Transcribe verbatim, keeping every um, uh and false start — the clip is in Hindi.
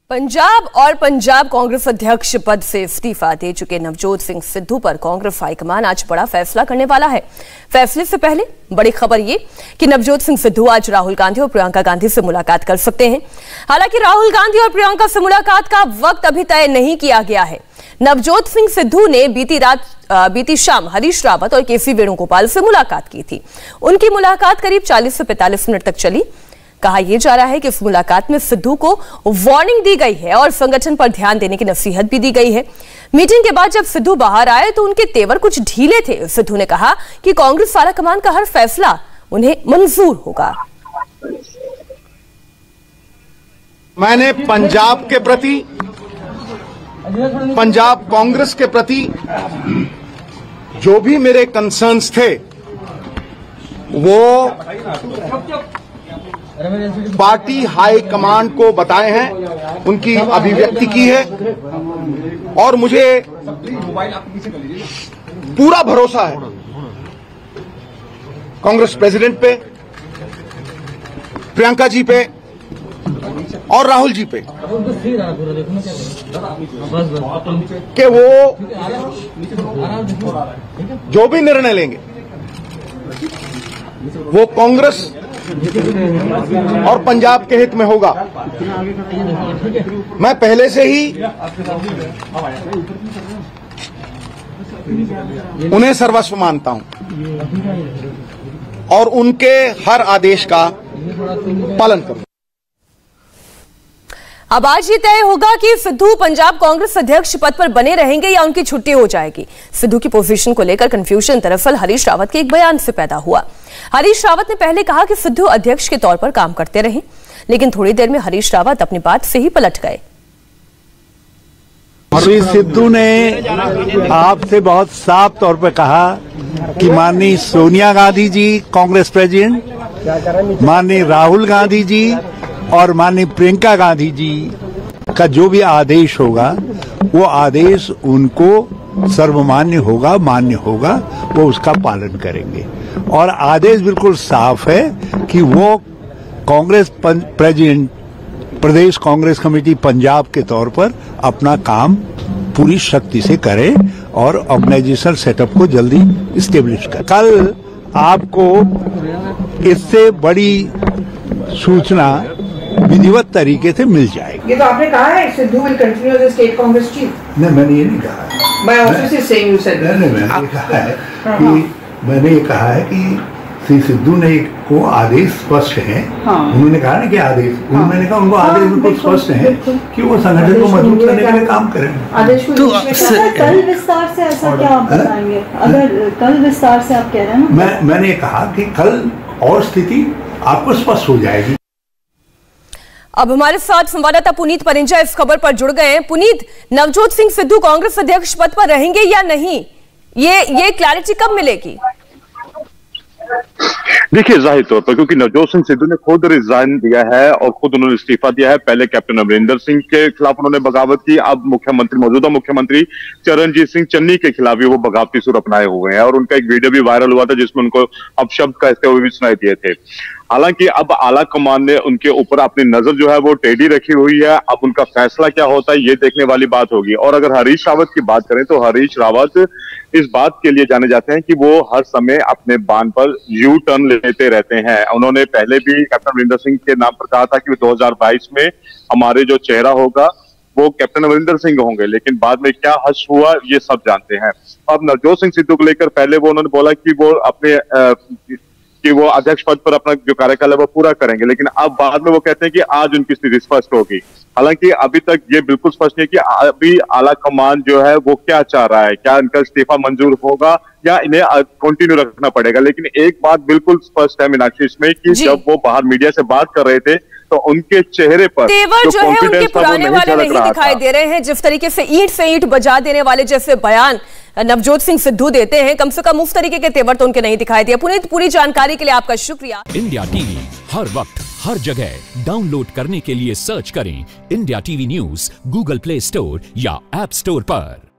पंजाब और पंजाब कांग्रेस अध्यक्ष पद से इस्तीफा दे चुके नवजोत सिंह सिद्धू पर कांग्रेस हाईकमान आज बड़ा फैसला करने वाला है। फैसले से पहले बड़ी खबर ये कि नवजोत सिंह सिद्धू आज राहुल गांधी और प्रियंका गांधी से मुलाकात कर सकते हैं। हालांकि राहुल गांधी और प्रियंका से मुलाकात का वक्त अभी तय नहीं किया गया है। नवजोत सिंह सिद्धू ने बीती रात बीती शाम हरीश रावत और के सी वेणुगोपाल से मुलाकात की थी। उनकी मुलाकात करीब चालीस से पैंतालीस मिनट तक चली। कहा यह जा रहा है कि इस मुलाकात में सिद्धू को वार्निंग दी गई है और संगठन पर ध्यान देने की नसीहत भी दी गई है। मीटिंग के बाद जब सिद्धू बाहर आए तो उनके तेवर कुछ ढीले थे। सिद्धू ने कहा कि कांग्रेस आला कमान का हर फैसला उन्हें मंजूर होगा। मैंने पंजाब के प्रति, पंजाब कांग्रेस के प्रति जो भी मेरे कंसर्न्स थे वो पार्टी हाई कमांड को बताए हैं, उनकी अभिव्यक्ति की है और मुझे पूरा भरोसा है कांग्रेस प्रेसिडेंट पे, प्रियंका जी पे और राहुल जी पे कि वो जो भी निर्णय लेंगे वो कांग्रेस और पंजाब के हित में होगा। मैं पहले से ही उन्हें सर्वस्व मानता हूं और उनके हर आदेश का पालन करूंगा। अब आज ये तय होगा कि सिद्धू पंजाब कांग्रेस अध्यक्ष पद पर बने रहेंगे या उनकी छुट्टी हो जाएगी। सिद्धू की पोजीशन को लेकर कंफ्यूजन दरअसल हरीश रावत के एक बयान से पैदा हुआ। हरीश रावत ने पहले कहा कि सिद्धू अध्यक्ष के तौर पर काम करते रहे, लेकिन थोड़ी देर में हरीश रावत अपनी बात से ही पलट गए। श्री सिद्धू ने आपसे बहुत साफ तौर पर कहा कि माननीय सोनिया गांधी जी कांग्रेस प्रेसिडेंट, माननीय राहुल गांधी जी और माननीय प्रियंका गांधी जी का जो भी आदेश होगा वो आदेश उनको सर्वमान्य होगा, मान्य होगा, वो उसका पालन करेंगे। और आदेश बिल्कुल साफ है कि वो कांग्रेस प्रेसिडेंट, प्रदेश कांग्रेस कमेटी पंजाब के तौर पर अपना काम पूरी शक्ति से करें और ऑर्गेनाइजेशनल सेटअप को जल्दी स्टेब्लिश करें। कल आपको इससे बड़ी सूचना विधिवत तरीके से मिल जाएगी। ये तो आपने कहा है Sidhu will continue as state Congress chief. नहीं, मैंने ये नहीं कहा। मैं ऑफिस से सेइंग यू सेड। नहीं, मैंने ये कहा है कि मैंने ये कहा है कि श्री सिद्धू ने को आदेश स्पष्ट है। हाँ। उन्होंने कहा ना कि आदेश, हाँ। मैंने कहा उनको हाँ, आदेश बिल्कुल स्पष्ट है कि वो संगठन को मजबूत करने के लिए काम करें। आदेश को तो कल विस्तार से ऐसा क्या आप बताएंगे? अगर कल विस्तार से आप कह रहे हैं ना, मैं मैंने कहा कि कल और स्थिति आपको स्पष्ट हो जाएगी। अब हमारे साथ संवाददाता पुनीत परिंजा इस खबर पर जुड़ गए हैं। पुनीत, नवजोत सिंह सिद्धू कांग्रेस अध्यक्ष पद पर रहेंगे या नहीं, ये ये क्लैरिटी कब मिलेगी? देखिए, जाहिर तौर पर क्योंकि नवजोत सिंह सिद्धू ने खुद रिजाइन दिया है और खुद उन्होंने इस्तीफा दिया है। पहले कैप्टन अमरिंदर सिंह के खिलाफ उन्होंने बगावत की, अब मुख्यमंत्री मौजूदा मुख्यमंत्री चरणजीत सिंह चन्नी के खिलाफ भी वो बगावती सुर अपनाए हुए हैं और उनका एक वीडियो भी वायरल हुआ था जिसमें उनको अपशब्द कहते हुए भी सुनाई दिए थे। हालांकि अब आला कमान ने उनके ऊपर अपनी नजर जो है वो टेढ़ी रखी हुई है। अब उनका फैसला क्या होता है ये देखने वाली बात होगी। और अगर हरीश रावत की बात करें तो हरीश रावत इस बात के लिए जाने जाते हैं कि वो हर समय अपने बान पर यू टर्न लेते रहते हैं। उन्होंने पहले भी कैप्टन अमरिंदर सिंह के नाम पर कहा था कि दो हजार बाईस में हमारे जो चेहरा होगा वो कैप्टन अमरिंदर सिंह होंगे, लेकिन बाद में क्या हश हुआ ये सब जानते हैं। अब नवजोत सिंह सिद्धू को लेकर पहले वो उन्होंने बोला कि वो अपने आ, कि वो अध्यक्ष पद पर अपना जो कार्यकाल है वो पूरा करेंगे, लेकिन अब बाद में वो कहते हैं कि आज उनकी स्थिति स्पष्ट होगी। हालांकि अभी तक ये बिल्कुल स्पष्ट नहीं कि अभी आला कमान जो है वो क्या चाह रहा है, क्या इनका इस्तीफा मंजूर होगा या इन्हें कंटिन्यू रखना पड़ेगा। लेकिन एक बात बिल्कुल स्पष्ट है मीनाक्षी इसमें कि जब वो बाहर मीडिया से बात कर रहे थे तो उनके चेहरे पर तेवर जो, जो है उनके पुराने वाले नहीं दिखाई दे रहे हैं। जिस तरीके से ईंट से ईंट बजा देने वाले जैसे बयान नवजोत सिंह सिद्धू देते हैं, कम से कम उस तरीके के तेवर तो उनके नहीं दिखाई दिए। पुनीत, पूरी जानकारी के लिए आपका शुक्रिया। इंडिया टीवी हर वक्त हर जगह डाउनलोड करने के लिए सर्च करें India TV news Google Play Store या ऐप स्टोर पर।